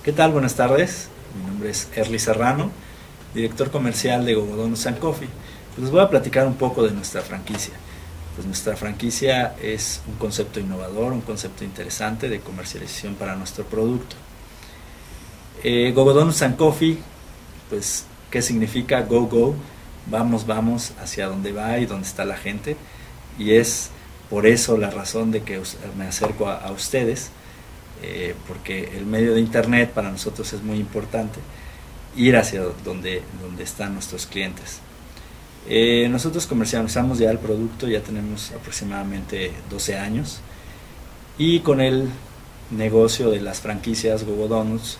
¿Qué tal? Buenas tardes. Mi nombre es Erly Serrano, director comercial de Gogo Donuts & Coffee. Pues les voy a platicar un poco de nuestra franquicia. Pues nuestra franquicia es un concepto innovador, un concepto interesante de comercialización para nuestro producto. Gogo Donuts & Coffee, pues, ¿qué significa? Go, go. Vamos, vamos hacia donde va y donde está la gente. Y es por eso la razón de que me acerco a ustedes. Porque el medio de internet para nosotros es muy importante, ir hacia donde están nuestros clientes. Nosotros comercializamos ya el producto, ya tenemos aproximadamente 12 años, y con el negocio de las franquicias Gogo Donuts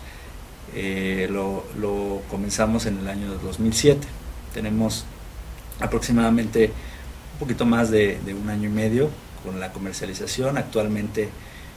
lo comenzamos en el año 2007. Tenemos aproximadamente un poquito más de un año y medio con la comercialización. Actualmente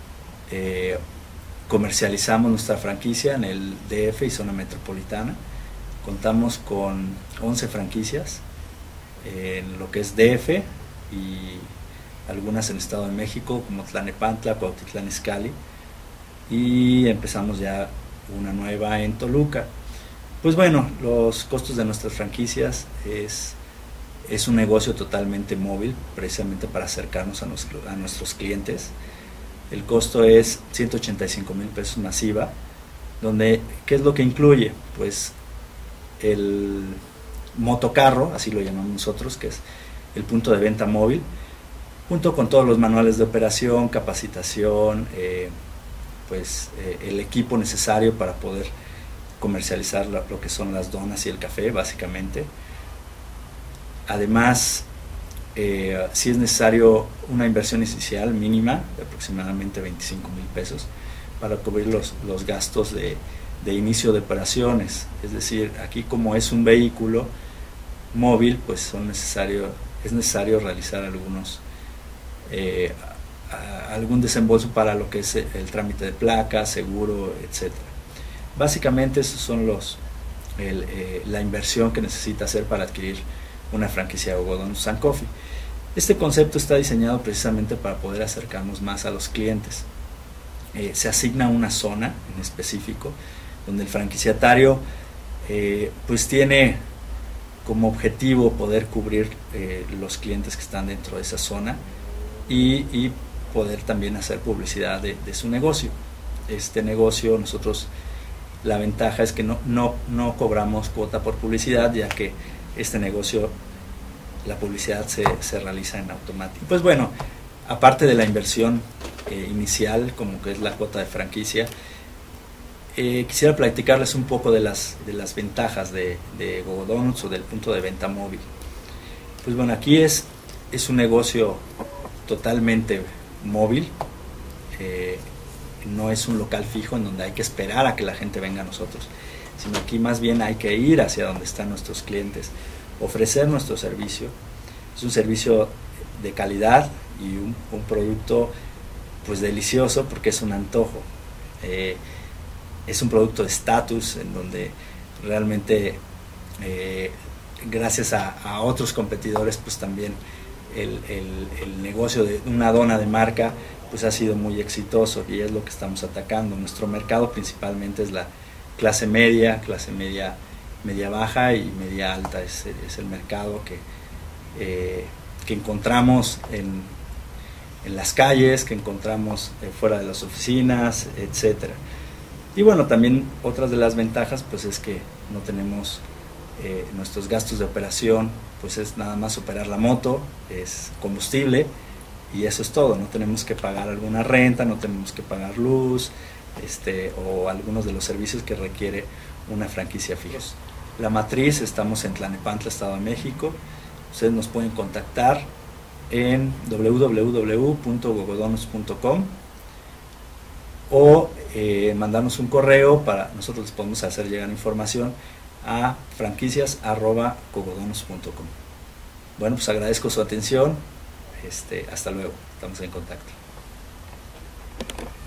comercializamos nuestra franquicia en el DF y zona metropolitana. Contamos con 11 franquicias en lo que es DF y algunas en el Estado de México como Tlalnepantla, Cuautitlán Izcalli, y empezamos ya una nueva en Toluca. Pues bueno, los costos de nuestras franquicias es un negocio totalmente móvil, precisamente para acercarnos a nuestros clientes. El costo es 185,000 pesos masiva, donde, ¿qué es lo que incluye? Pues el motocarro, así lo llamamos nosotros, que es el punto de venta móvil, junto con todos los manuales de operación, capacitación, el equipo necesario para poder comercializar lo que son las donas y el café, básicamente. Además, si es necesario una inversión inicial mínima de aproximadamente 25,000 pesos para cubrir los gastos de inicio de operaciones. Es decir, aquí, como es un vehículo móvil, pues es necesario realizar algún desembolso para lo que es el trámite de placas, seguro, etc. Básicamente esos son la inversión que necesita hacer para adquirir una franquicia de Gogo Donuts & Coffee. Este concepto está diseñado precisamente para poder acercarnos más a los clientes. Se asigna una zona en específico donde el franquiciatario pues tiene como objetivo poder cubrir los clientes que están dentro de esa zona y poder también hacer publicidad de su negocio. Este negocio, nosotros, la ventaja es que no cobramos cuota por publicidad, ya que este negocio, la publicidad se realiza en automático. Pues bueno, aparte de la inversión inicial, como que es la cuota de franquicia, quisiera platicarles un poco de las ventajas de Gogo Donuts o del punto de venta móvil. Pues bueno, aquí es un negocio totalmente móvil, no es un local fijo en donde hay que esperar a que la gente venga a nosotros, sino aquí más bien hay que ir hacia donde están nuestros clientes, ofrecer nuestro servicio. Es un servicio de calidad y un producto pues delicioso, porque es un antojo. Es un producto de estatus en donde realmente gracias a otros competidores pues también el negocio de una dona de marca pues ha sido muy exitoso, y es lo que estamos atacando. Nuestro mercado principalmente es la clase media media baja y media alta. Es el mercado que encontramos en las calles, que encontramos fuera de las oficinas, etcétera. Y bueno, también otras de las ventajas pues es que no tenemos nuestros gastos de operación, pues es nada más operar la moto, es combustible, y eso es todo. No tenemos que pagar alguna renta, no tenemos que pagar luz, o algunos de los servicios que requiere una franquicia fija. La matriz, estamos en Tlalnepantla, Estado de México. Ustedes nos pueden contactar en www.gogodonuts.com o mandarnos un correo, para nosotros les podemos hacer llegar información a franquicias@gogodonuts.com. Bueno, pues agradezco su atención. Hasta luego, estamos en contacto.